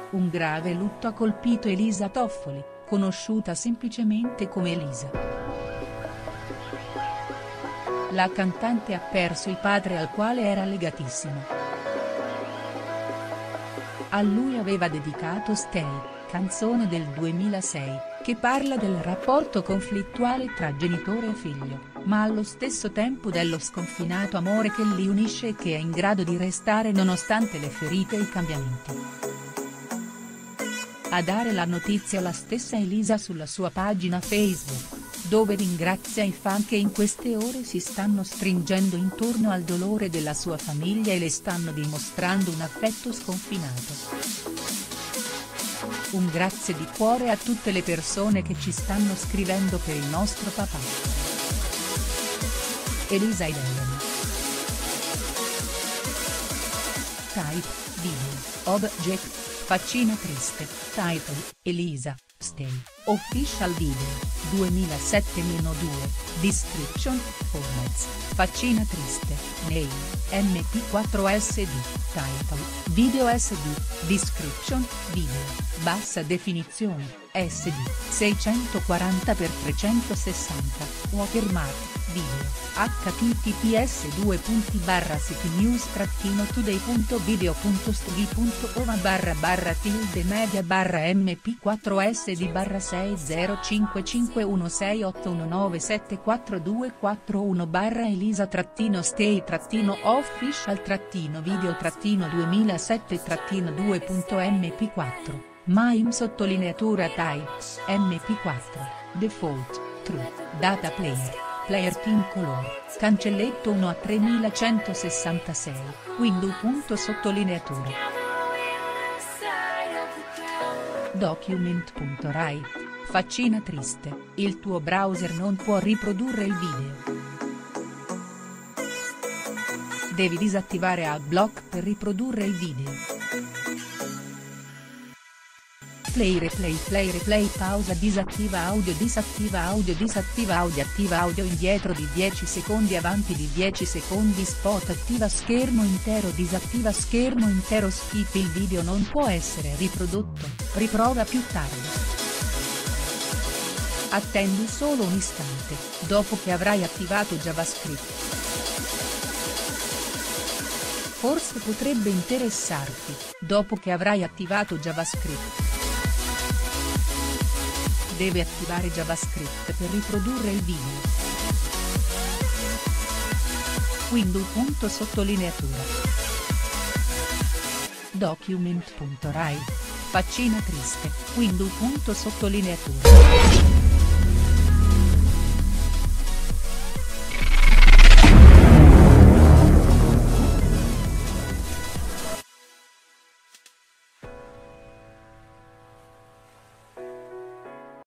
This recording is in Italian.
Un grave lutto ha colpito Elisa Toffoli, conosciuta semplicemente come Elisa. La cantante ha perso il padre al quale era legatissima. A lui aveva dedicato Stay, canzone del 2006, che parla del rapporto conflittuale tra genitore e figlio, ma allo stesso tempo dello sconfinato amore che li unisce e che è in grado di restare nonostante le ferite e i cambiamenti. A dare la notizia la stessa Elisa sulla sua pagina Facebook, dove ringrazia i fan che in queste ore si stanno stringendo intorno al dolore della sua famiglia e le stanno dimostrando un affetto sconfinato. Un grazie di cuore a tutte le persone che ci stanno scrivendo per il nostro papà. Elisa ed Ellen. Type, video, object, faccina triste, title, Elisa, Stay, official video, 2007-2, description, formats, faccina triste, name, mp4sd, title, video sd, description, video, bassa definizione, sd, 640x360, watermark, video, https://www.video.stg.over/mt4sd/6051681974241 MIME Type, mp4, default, true, data player, player team color, cancelletto 1 a 3166, window. Document.rai. Faccina triste, il tuo browser non può riprodurre il video. Devi disattivare AdBlock per riprodurre il video. Play replay pausa disattiva audio attiva audio indietro di 10 secondi avanti di 10 secondi spot attiva schermo intero disattiva schermo intero skip il video non può essere riprodotto, riprova più tardi. Attendi solo un istante, dopo che avrai attivato JavaScript. Forse potrebbe interessarti, dopo che avrai attivato JavaScript. Deve attivare JavaScript per riprodurre il video. Window. Document.rai. Faccina triste, Window.